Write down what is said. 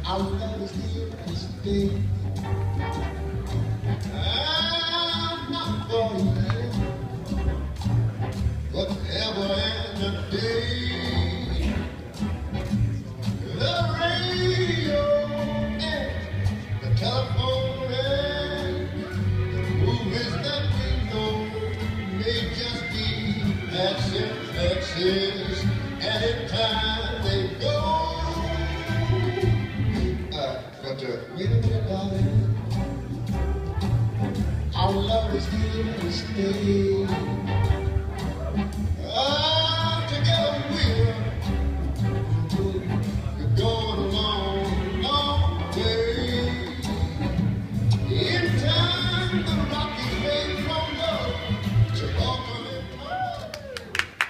Our love is here to stay. I'm not gonna leave, whatever and the day. The radio and the telephone and the movies that we know may just be access, anytime they go. But wait a minute, darling. Our love is here to stay.